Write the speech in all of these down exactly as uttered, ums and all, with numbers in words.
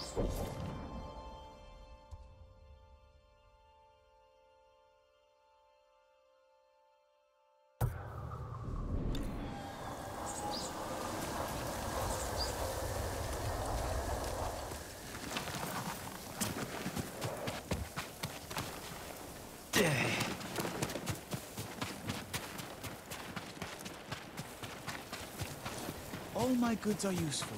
All my goods are useful.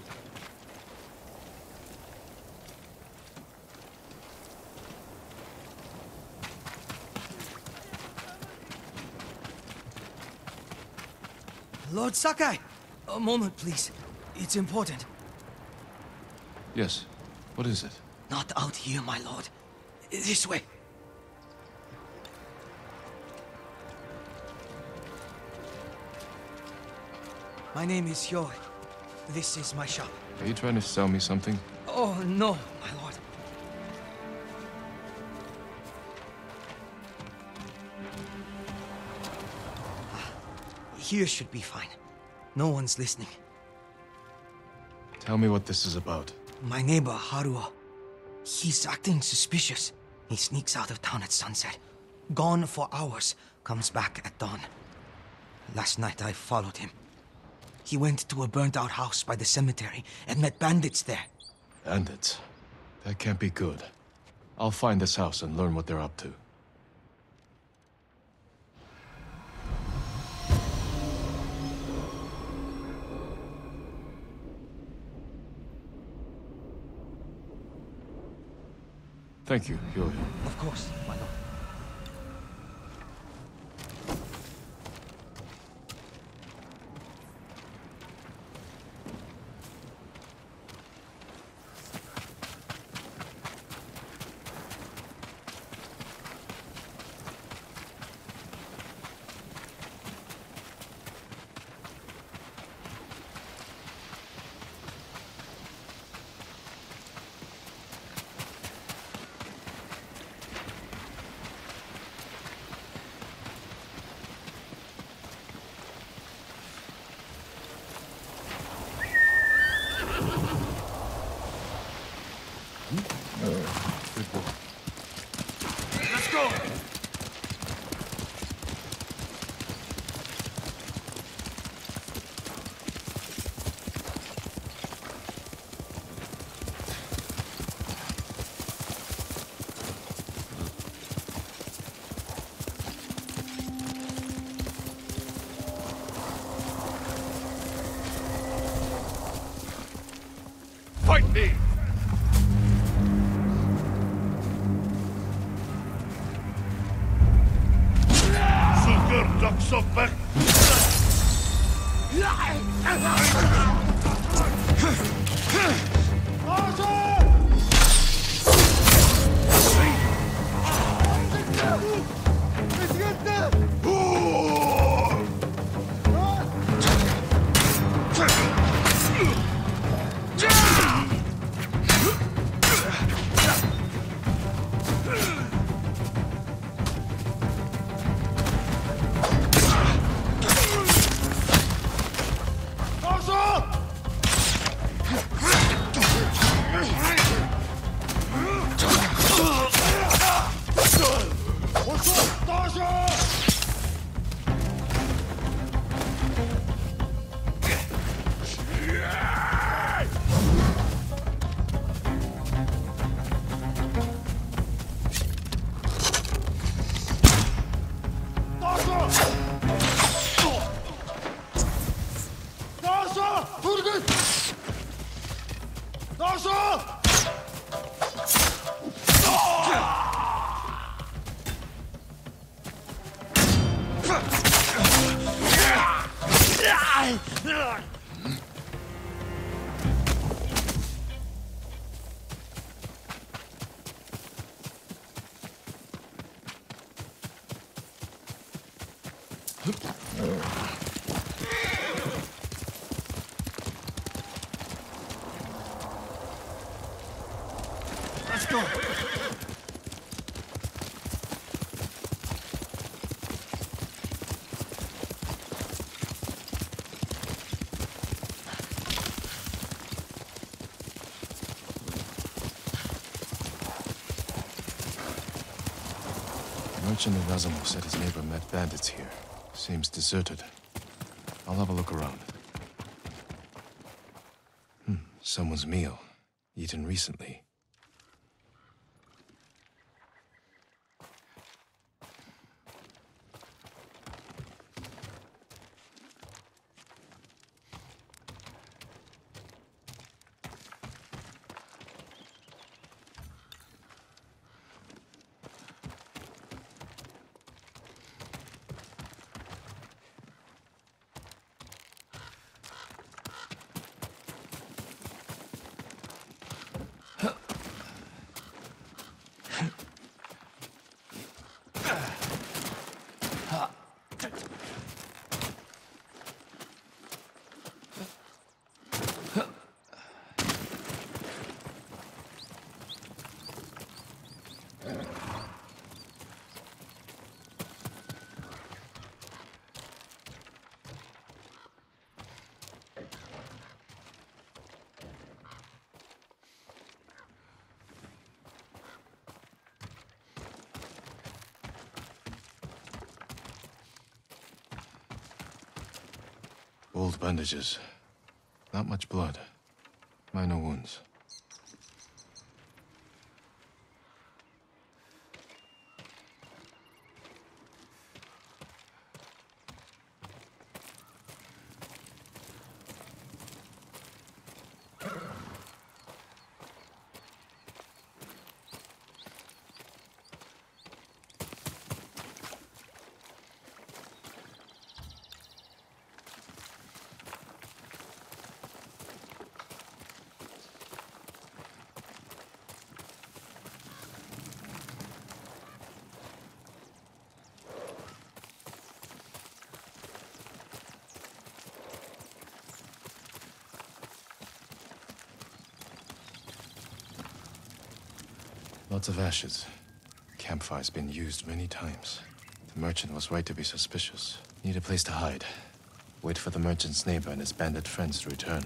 Lord Sakai! A moment, please. It's important. Yes. What is it? Not out here, my lord. This way. My name is Hyo. This is my shop. Are you trying to sell me something? Oh, no, my lord. Here should be fine. No one's listening. Tell me what this is about. My neighbor, Haruo. He's acting suspicious. He sneaks out of town at sunset. Gone for hours. Comes back at dawn. Last night I followed him. He went to a burnt-out house by the cemetery and met bandits there. Bandits? That can't be good. I'll find this house and learn what they're up to. Thank you, Hyo. Of course, my lord. Let's go! Fight me! Ducks up back! Let's go! Merchant in Razumov said his neighbor met bandits here. Seems deserted. I'll have a look around. Hmm, someone's meal. Eaten recently. Old bandages. Not much blood. Minor wounds. Lots of ashes. Campfire's been used many times. The merchant was right to be suspicious. Need a place to hide. Wait for the merchant's neighbor and his bandit friends to return.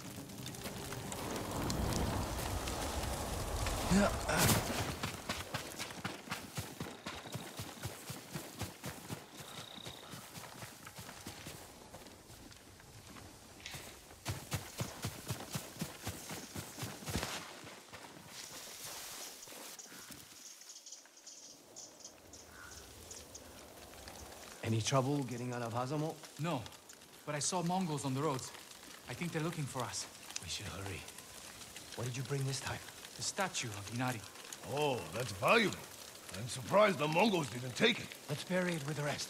Any trouble getting out of Hazamo? No, but I saw Mongols on the roads. I think they're looking for us. We should hurry. What did you bring this time? The statue of Inari. Oh, that's valuable. I'm surprised the Mongols didn't take it. Let's bury it with the rest.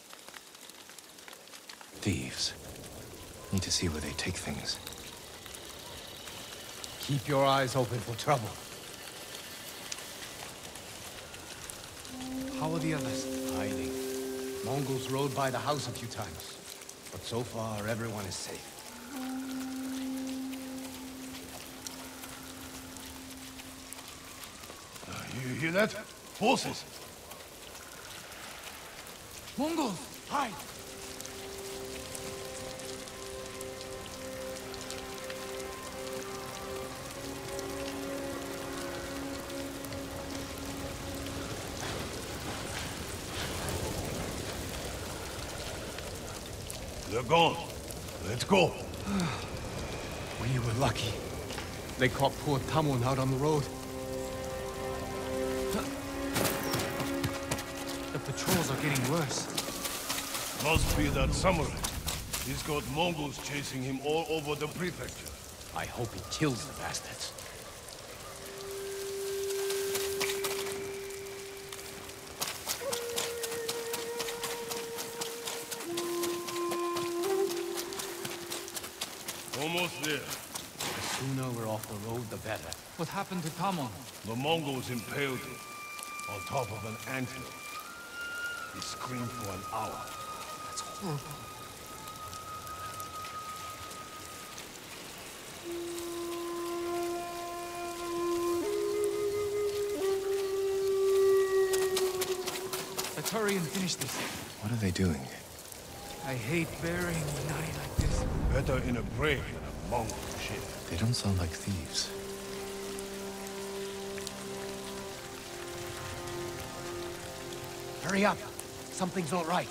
Thieves. Need to see where they take things. Keep your eyes open for trouble. How are the others? Hiding. Mongols rode by the house a few times. But so far, everyone is safe. Uh, you hear that? Horses! Mongols! Hide! They're gone. Let's go. We were lucky. They caught poor Tamon out on the road. The patrols are getting worse. Must be that samurai. He's got Mongols chasing him all over the prefecture. I hope he kills the bastards. Almost there. The sooner we're off the road, the better. What happened to Tamon? The Mongols impaled him on top of an anthill. He screamed for an hour. That's horrible. Let's hurry and finish this. What are they doing? I hate burying Inari like this. Better in a grave than a Mongol ship. They don't sound like thieves. Hurry up. Something's not right.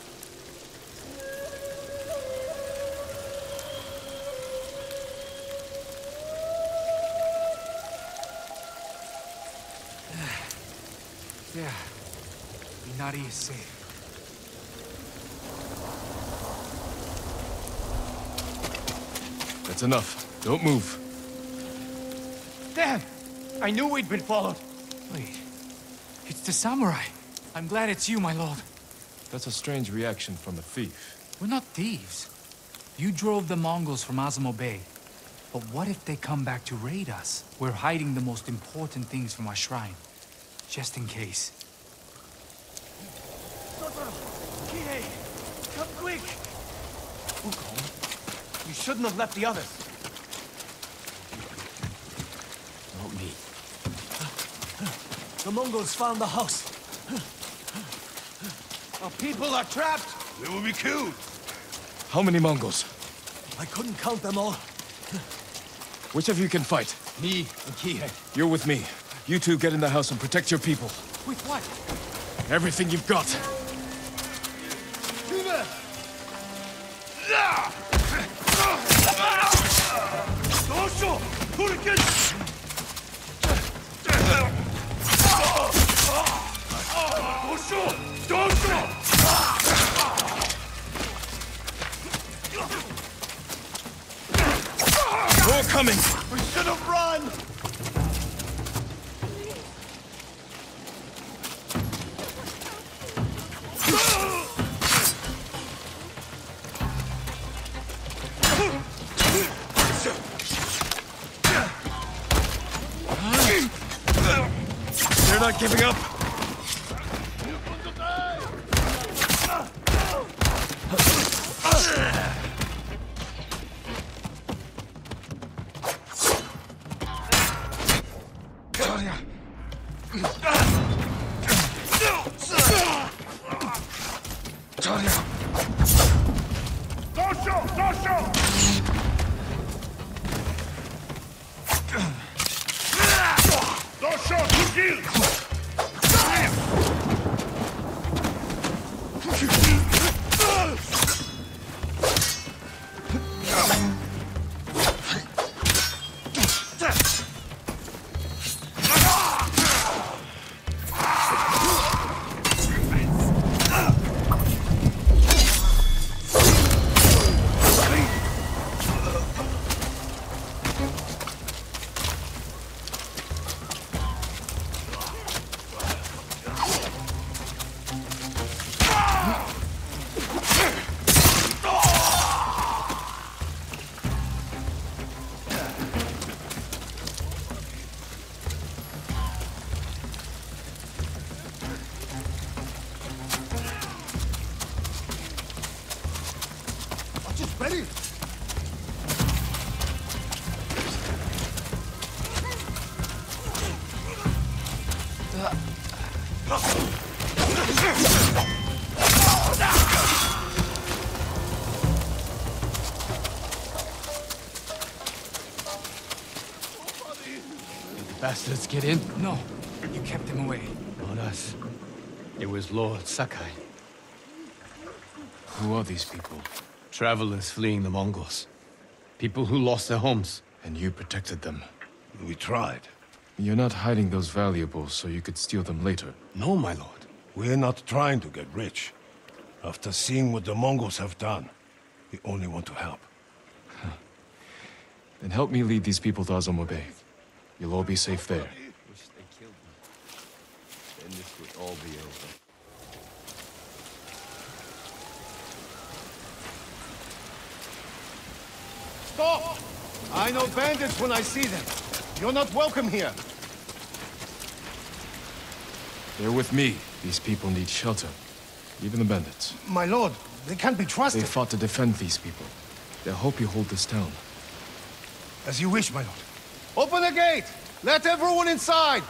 There. Inari is safe. That's enough. Don't move. Damn! I knew we'd been followed. Wait. It's the samurai. I'm glad it's you, my lord. That's a strange reaction from a thief. We're not thieves. You drove the Mongols from Azamo Bay. But what if they come back to raid us? We're hiding the most important things from our shrine. Just in case. Totoro! Kihei! Come quick! Uko, you shouldn't have left the others. Not me. The Mongols found the house. Our people are trapped! They will be killed! How many Mongols? I couldn't count them all. Which of you can fight? Me and Kihei. You're with me. You two get in the house and protect your people. With what? Everything you've got. More coming! We should have run! They're not giving up! Ready? Bastards get in? No, you kept him away. Not us. It was Lord Sakai. Who are these people? Travelers fleeing the Mongols. People who lost their homes. And you protected them. We tried. You're not hiding those valuables so you could steal them later. No, my lord. We're not trying to get rich. After seeing what the Mongols have done, we only want to help. Then help me lead these people to Azamo Bay. You'll all be safe there. Wish they killed me. Then this would all be over. Stop! I know bandits when I see them. You're not welcome here. They're with me. These people need shelter. Even the bandits. My lord, they can't be They trusted. fought to defend these people. They'll help you hold this town. As you wish, my lord. Open the gate! Let everyone inside!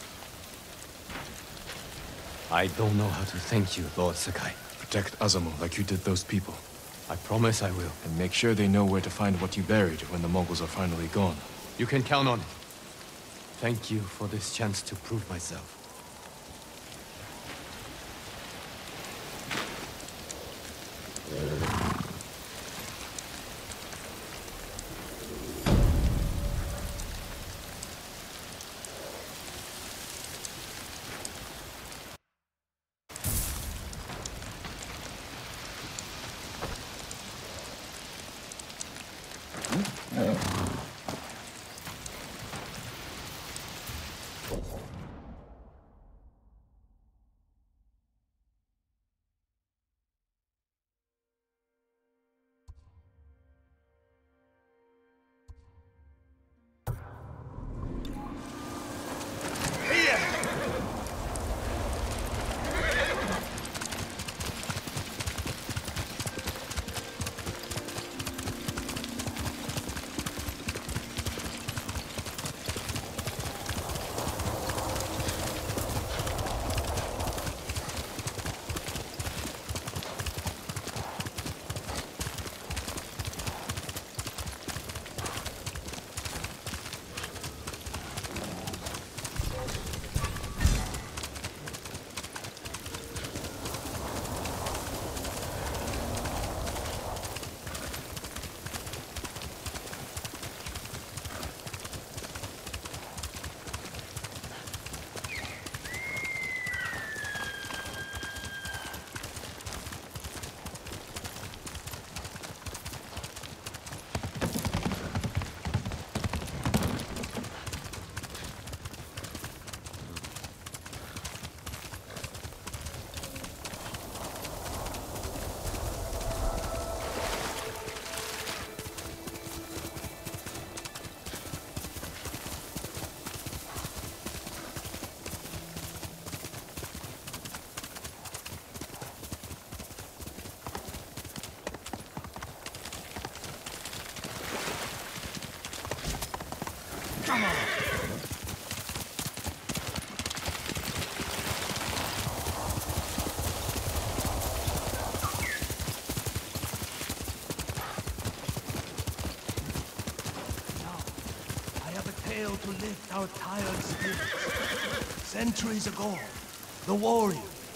I don't know how to thank you, Lord Sakai. Protect Azamo like you did those people. I promise I will. And make sure they know where to find what you buried when the Mongols are finally gone. You can count on it. Thank you for this chance to prove myself. To lift our tired spirits. Centuries ago, the warrior,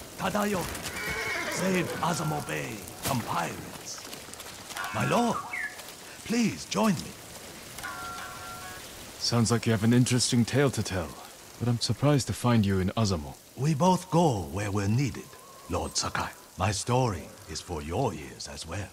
Tadayori, saved Azamo Bay from pirates. My lord, please join me. Sounds like you have an interesting tale to tell, but I'm surprised to find you in Azamo. We both go where we're needed, Lord Sakai. My story is for your ears as well.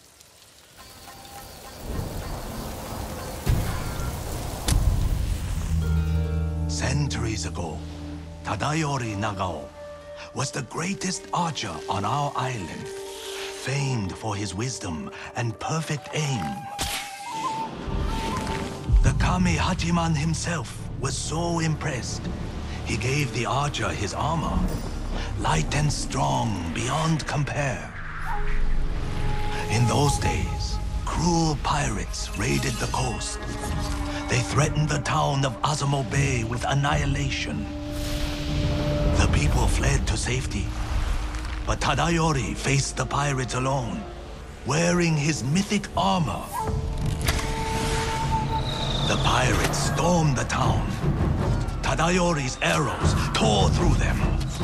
Centuries ago, Tadayori Nagao was the greatest archer on our island, famed for his wisdom and perfect aim. The Kami Hachiman himself was so impressed, he gave the archer his armor, light and strong beyond compare. In those days, cruel pirates raided the coast. They threatened the town of Azamo Bay with annihilation. The people fled to safety, but Tadayori faced the pirates alone, wearing his mythic armor. The pirates stormed the town. Tadayori's arrows tore through them.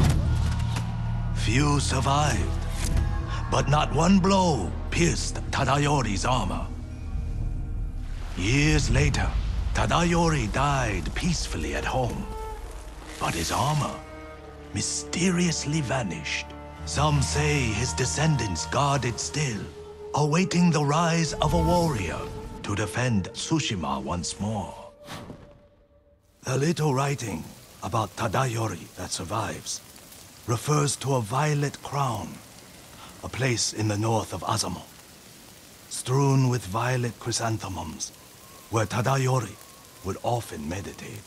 Few survived, but not one blow pierced Tadayori's armor. Years later, Tadayori died peacefully at home, but his armor mysteriously vanished. Some say his descendants guard it still, awaiting the rise of a warrior to defend Tsushima once more. The little writing about Tadayori that survives refers to a violet crown, a place in the north of Azamo, strewn with violet chrysanthemums, where Tadayori would often meditate.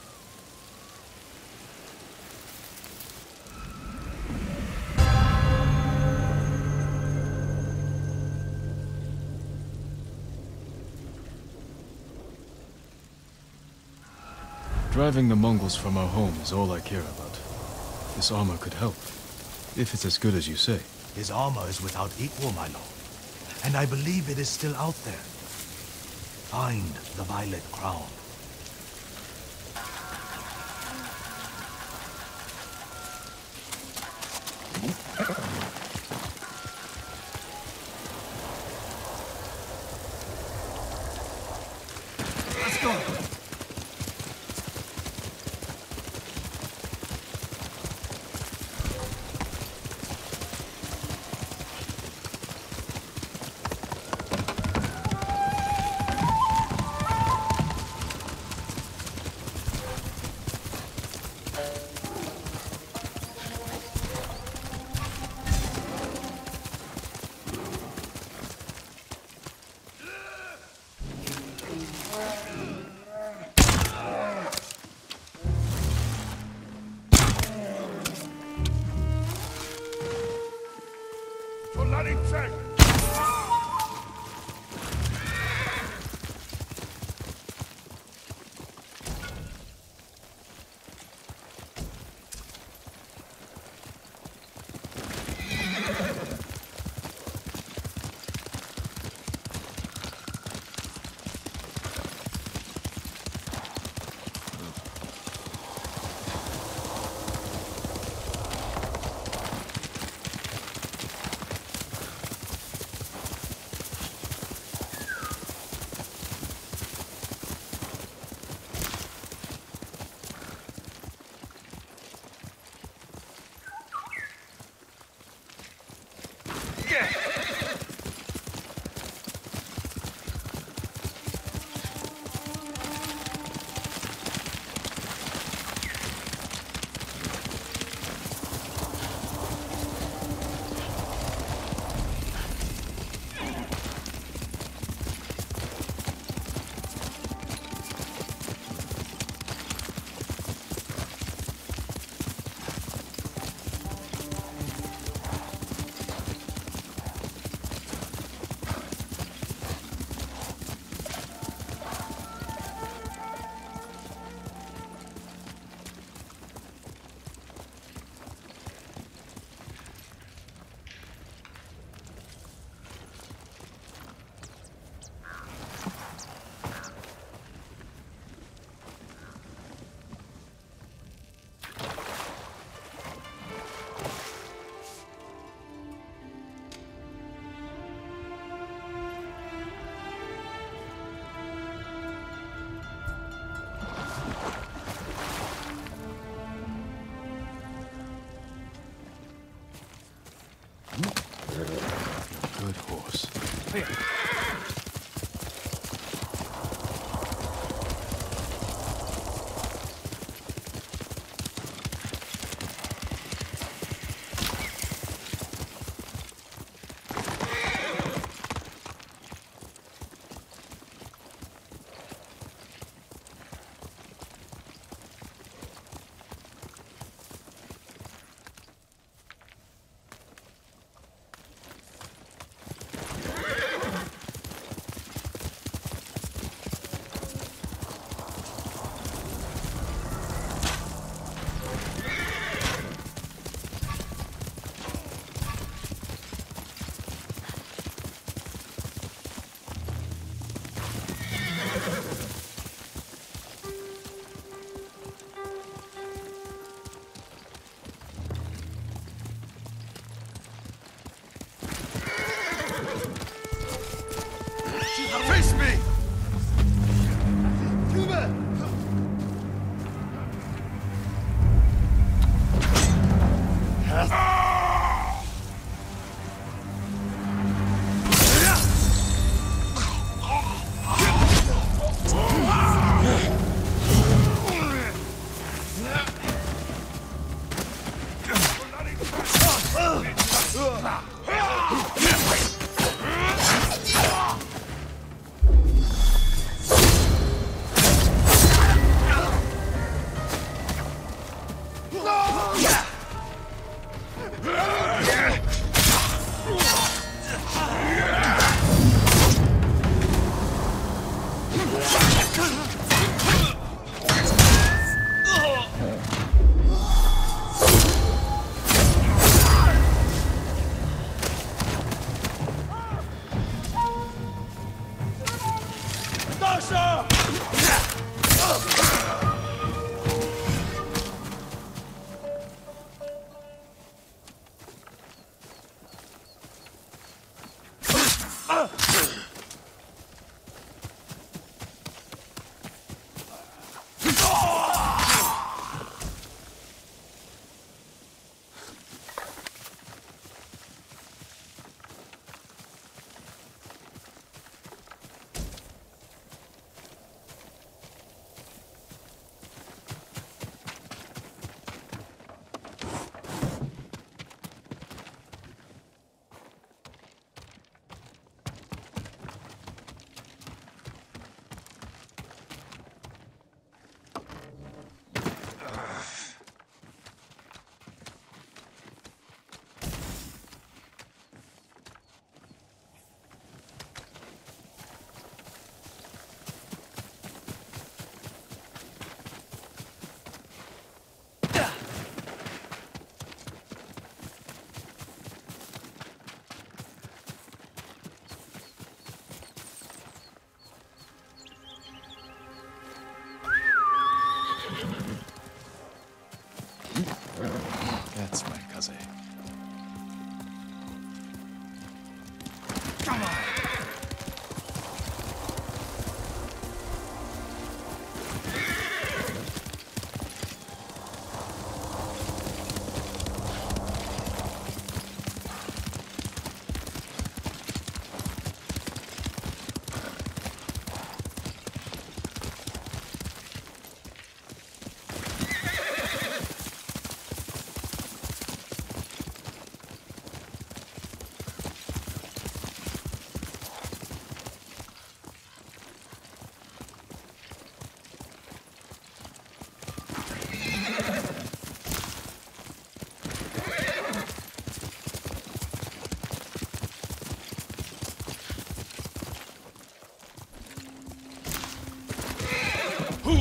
Driving the Mongols from our home is all I care about. This armor could help, if it's as good as you say. His armor is without equal, my lord, and I believe it is still out there. Find the violet crown. Let's go.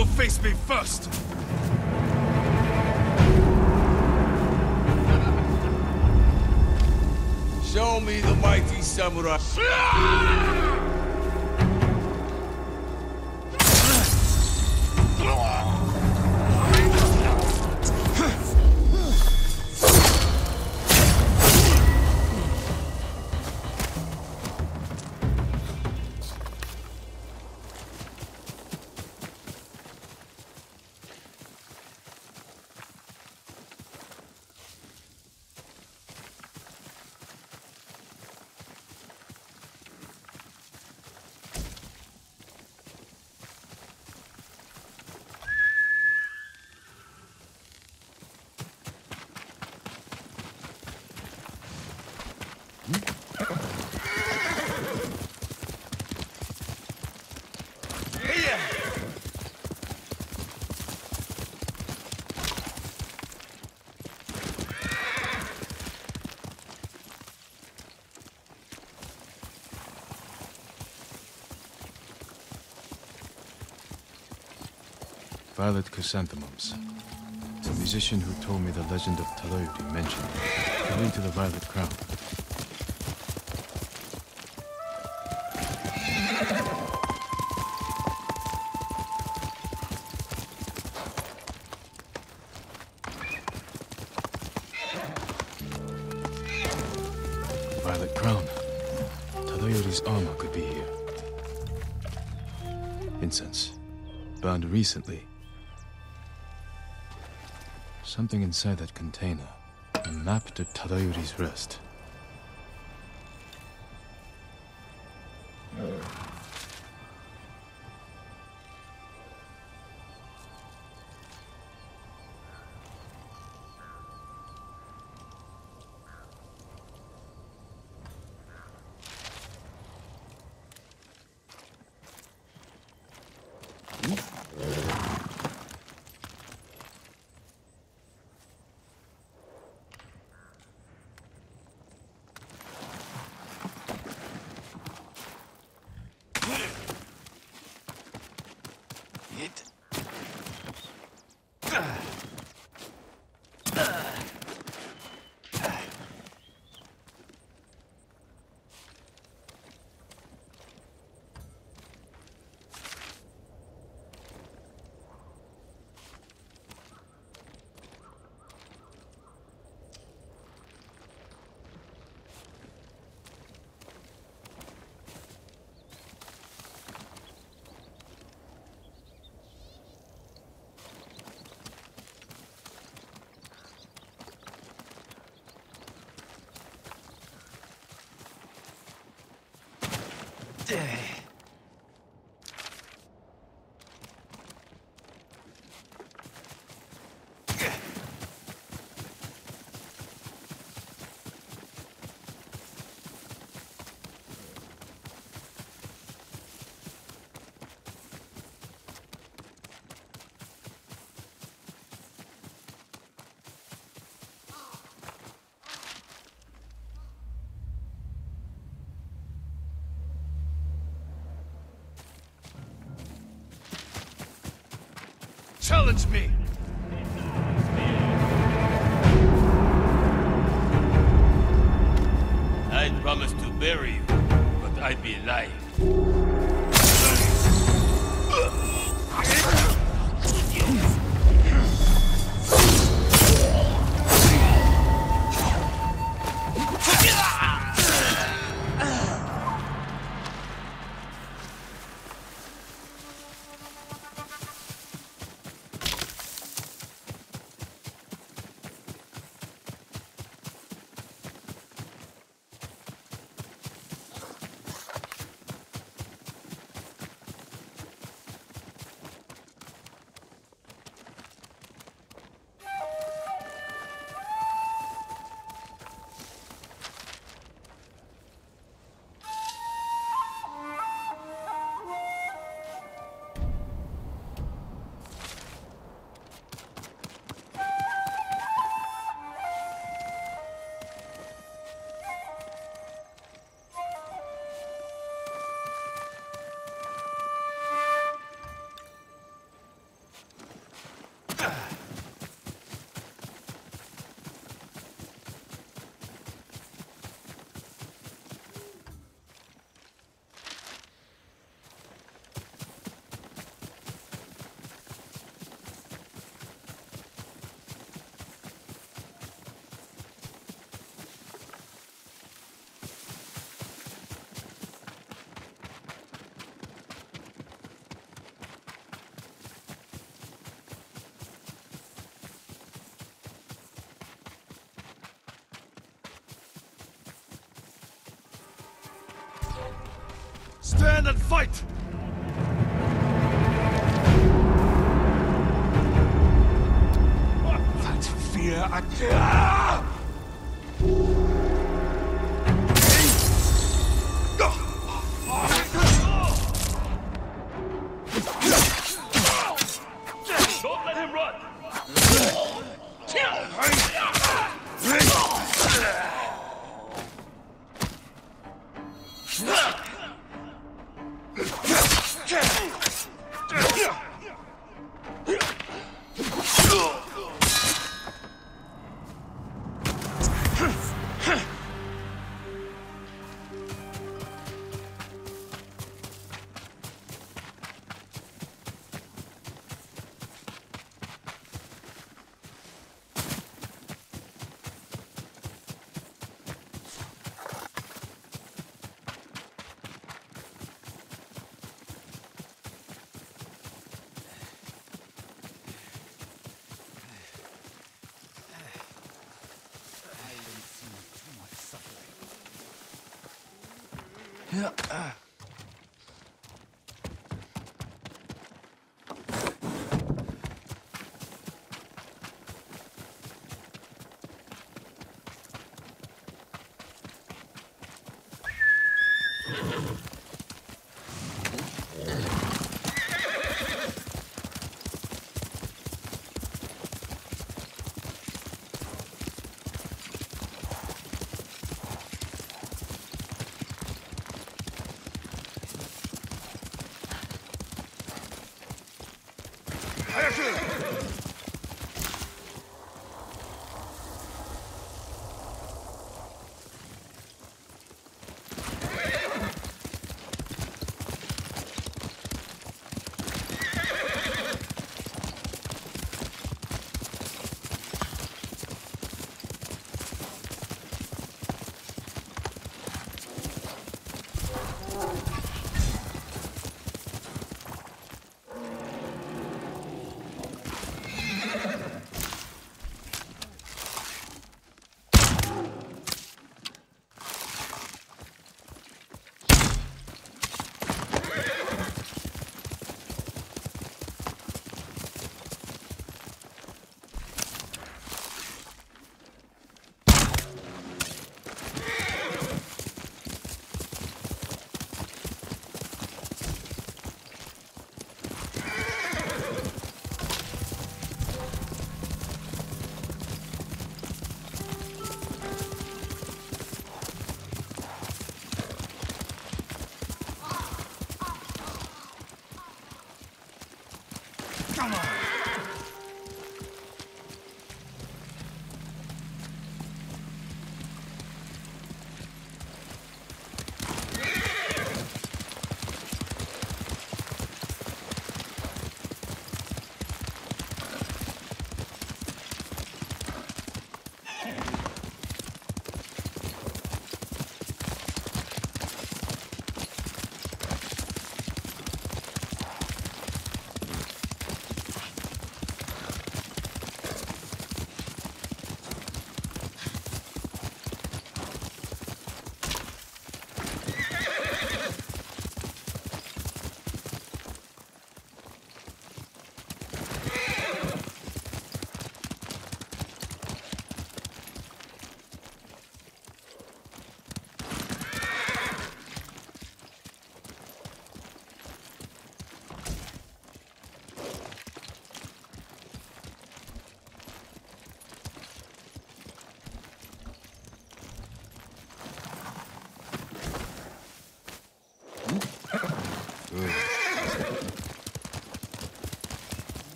will face me first? Show me the mighty samurai. Violet chrysanthemums. The musician who told me the legend of Tadayori mentioned the link to the Violet Crown. The Violet Crown. Tadayori's armor could be here. Incense. Bound recently. Something inside that container. A map to Tadayori's rest. Challenge me! I'd promise to bury you, but I'd be lying. Stand and fight! That fear I... Don't let him run!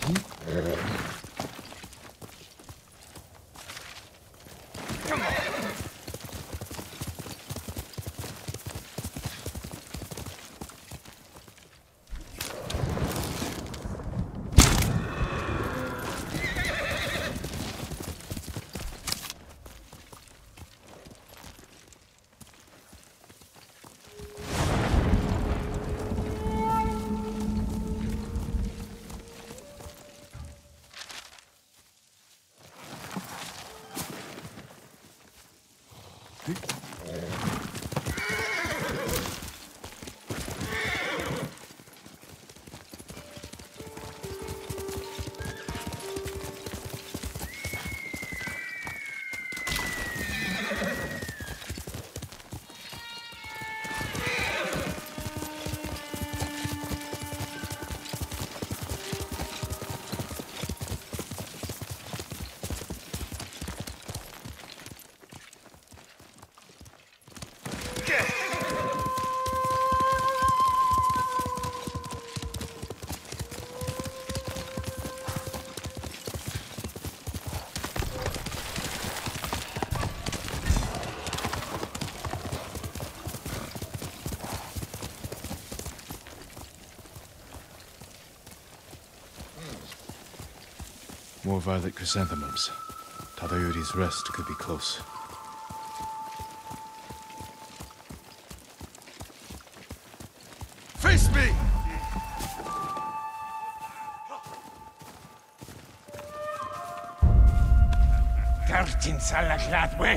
More violet chrysanthemums. Tadayori's rest could be close. Face me! Gartin Salaklatwe!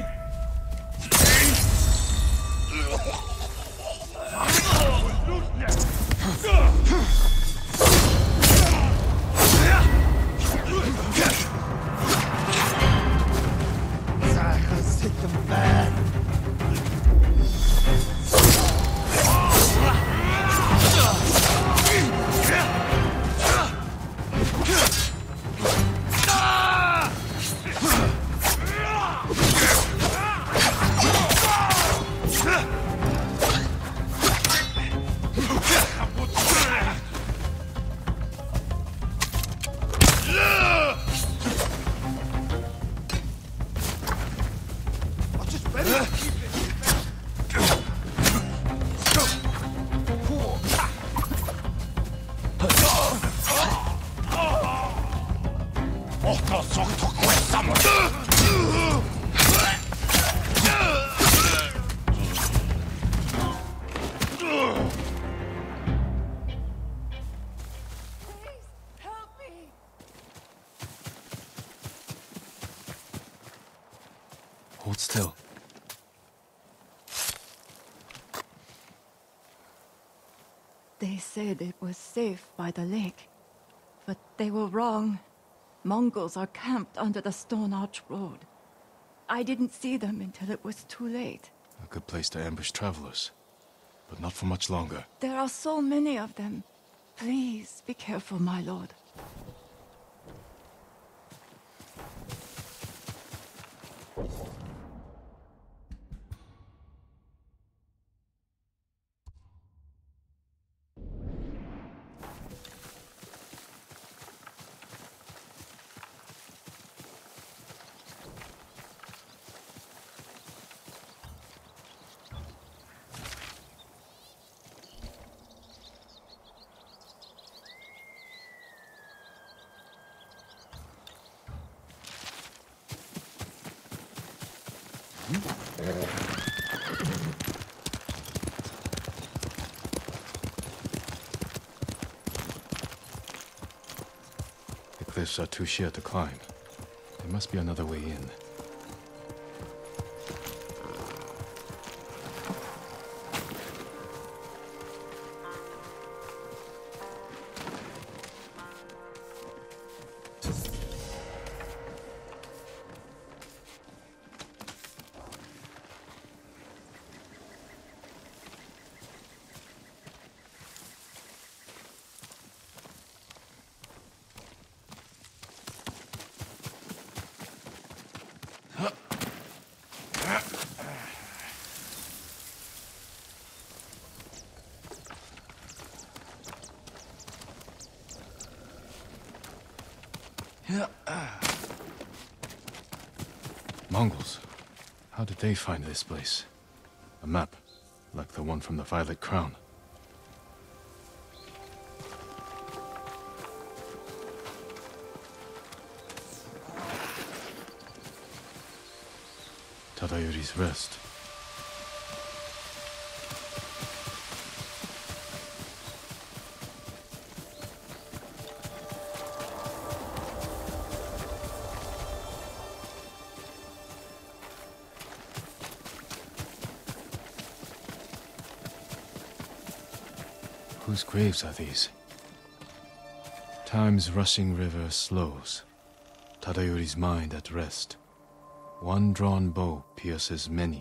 Hold still. They said it was safe by the lake, but they were wrong. Mongols are camped under the Stone Arch Road. I didn't see them until it was too late. A good place to ambush travelers, but not for much longer. There are so many of them. Please be careful, my lord. The cliffs are too sheer to climb. There must be another way in. Mongols. How did they find this place? A map, like the one from the Violet Crown. Tadayori's Rest. Whose graves are these? Time's rushing river slows, Tadayori's mind at rest. One drawn bow pierces many.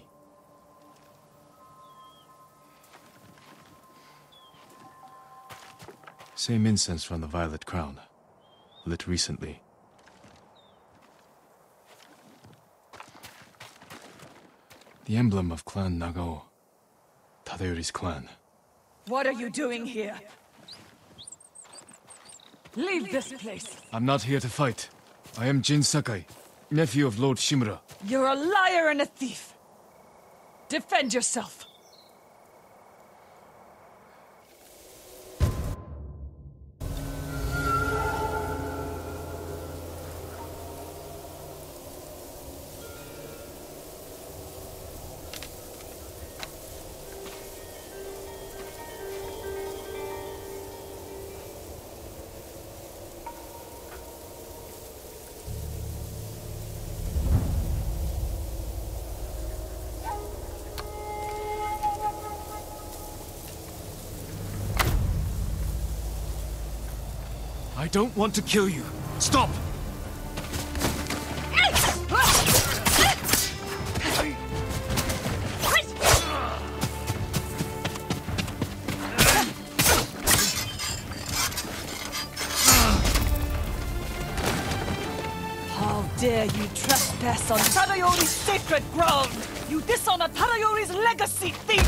Same incense from the Violet Crown, lit recently. The emblem of Clan Nagao, Tadayori's clan. What are you doing here? Leave this place! I'm not here to fight. I am Jin Sakai, nephew of Lord Shimura. You're a liar and a thief! Defend yourself! I don't want to kill you. Stop! How dare you trespass on Tadayori's sacred ground! You dishonor Tadayori's legacy, thief!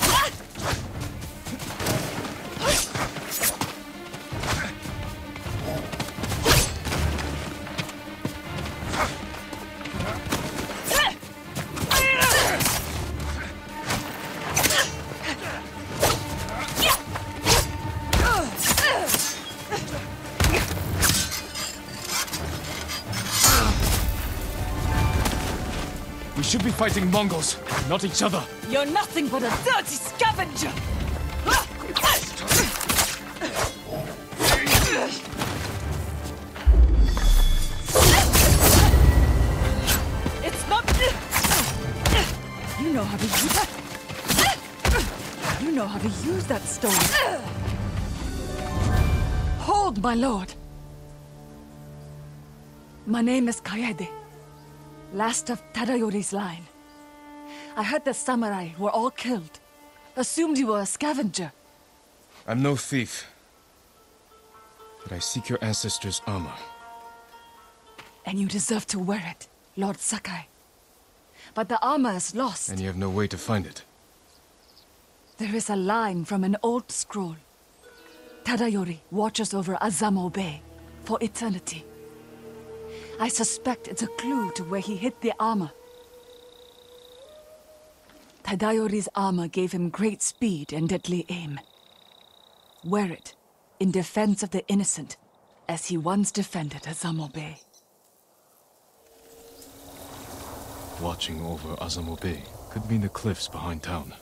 We should be fighting Mongols, not each other. You're nothing but a dirty scavenger! It's not... You know how to use that... You know how to use that stone. Hold, my lord. My name is Kaede. Last of Tadayori's line. I heard the samurai were all killed. Assumed you were a scavenger. I'm no thief. But I seek your ancestors' armor. And you deserve to wear it, Lord Sakai. But the armor is lost. And you have no way to find it. There is a line from an old scroll. Tadayori watches over Azamo Bay for eternity. I suspect it's a clue to where he hid the armor. Tadayori's armor gave him great speed and deadly aim. Wear it in defense of the innocent, as he once defended Azamo Bay. Watching over Azamo Bay could mean the cliffs behind town.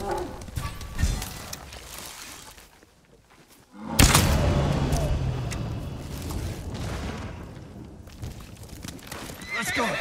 Let's go!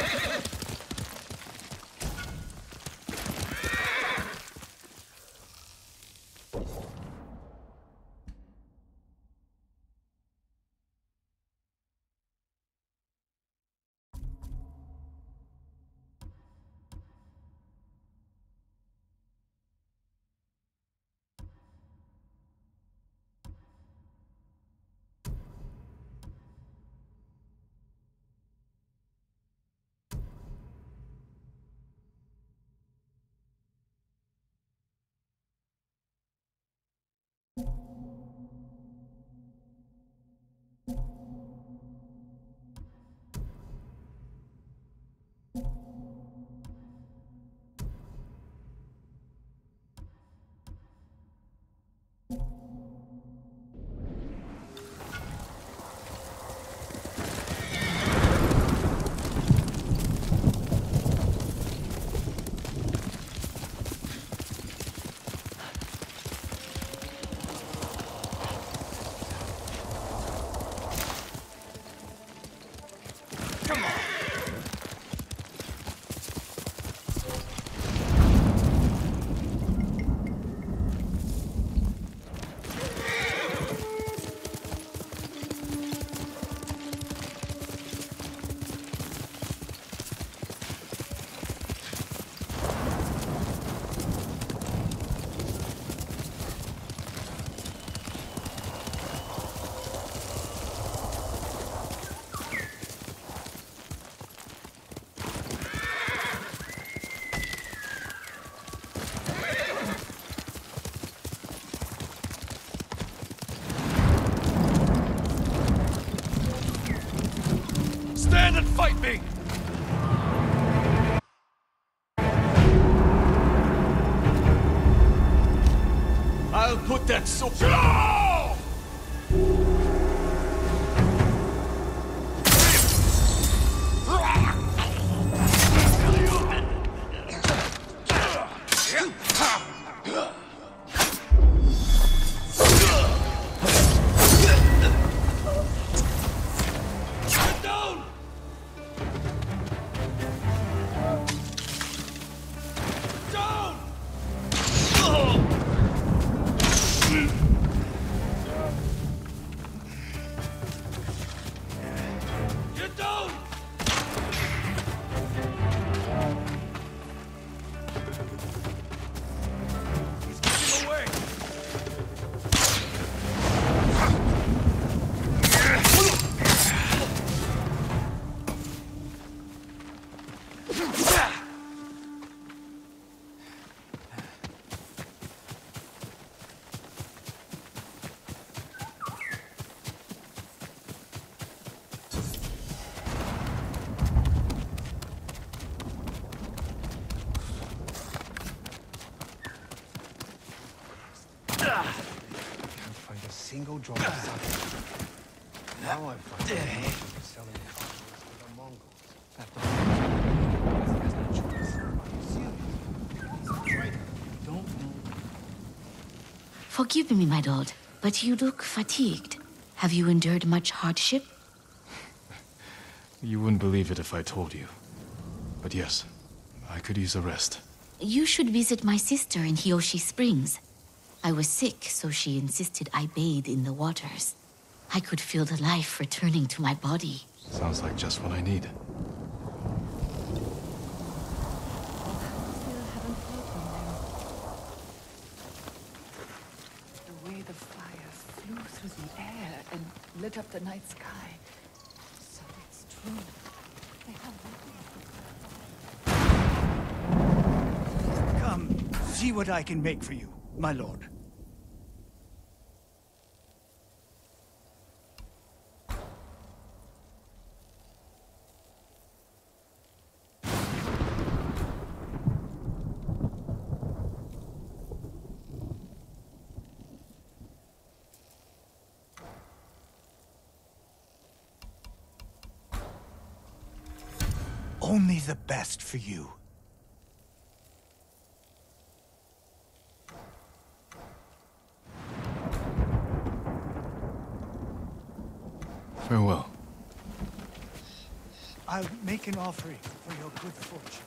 Stand and fight me! I'll put that so- Single drop of something. Now I find the merchant is selling cargoes to the Mongols. After all, he has no choice. Serious. He's a traitor. Don't know. Forgive me, my lord, but you look fatigued. Have you endured much hardship? You wouldn't believe it if I told you. But yes, I could use a rest. You should visit my sister in Hiyoshi Springs. I was sick, so she insisted I bathe in the waters. I could feel the life returning to my body. Sounds like just what I need. Still haven't heard from them. The way the fire flew through the air and lit up the night sky. So it's true. They have... Come, see what I can make for you, my lord. Only the best for you. Farewell. I'll make an offering for your good fortune.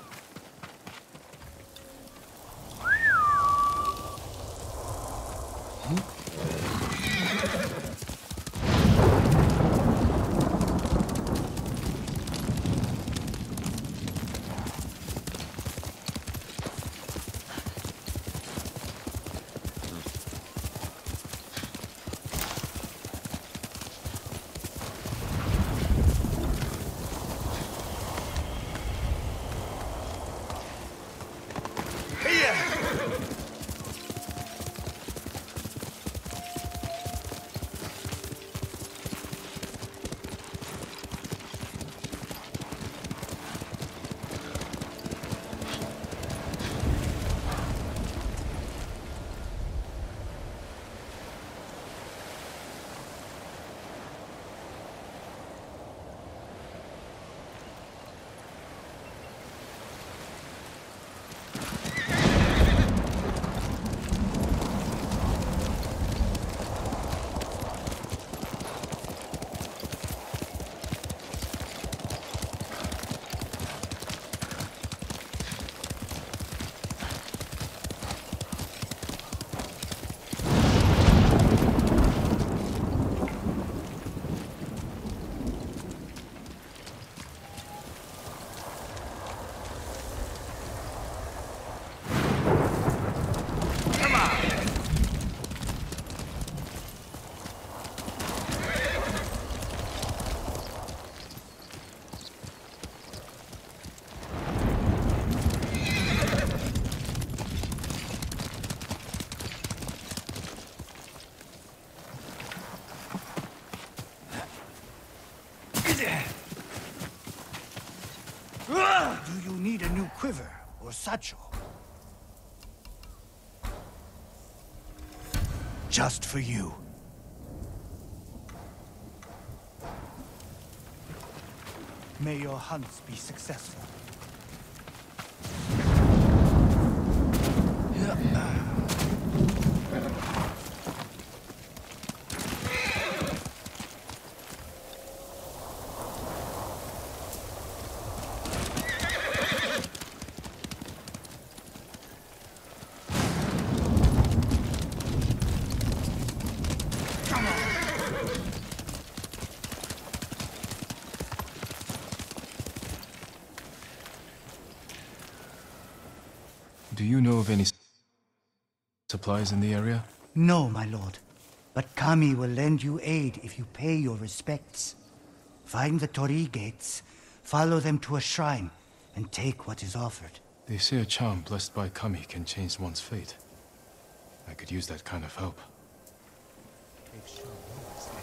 Do you need a new quiver or satchel? Just for you. May your hunts be successful. Do you know of any supplies in the area? No, my lord. But Kami will lend you aid if you pay your respects. Find the Torii gates, follow them to a shrine, and take what is offered. They say a charm blessed by Kami can change one's fate. I could use that kind of help. They've shown no